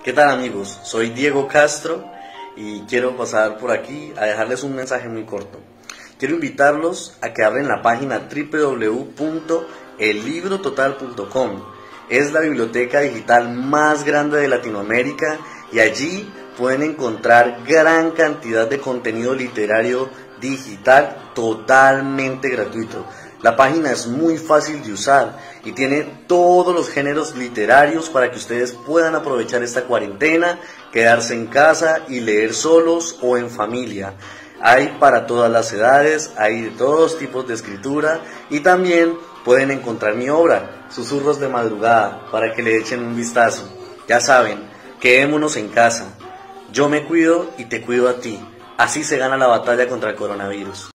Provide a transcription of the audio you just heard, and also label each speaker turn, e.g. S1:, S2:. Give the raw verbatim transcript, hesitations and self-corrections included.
S1: ¿Qué tal, amigos? Soy Diego Castro y quiero pasar por aquí a dejarles un mensaje muy corto. Quiero invitarlos a que abren la página doble u doble u doble u punto el libro total punto com. Es la biblioteca digital más grande de Latinoamérica y allí pueden encontrar gran cantidad de contenido literario digital totalmente gratuito. La página es muy fácil de usar y tiene todos los géneros literarios para que ustedes puedan aprovechar esta cuarentena, quedarse en casa y leer solos o en familia. Hay para todas las edades, hay de todos tipos de escritura y también pueden encontrar mi obra, Susurros de Madrugada, para que le echen un vistazo. Ya saben, quedémonos en casa. Yo me cuido y te cuido a ti. Así se gana la batalla contra el coronavirus.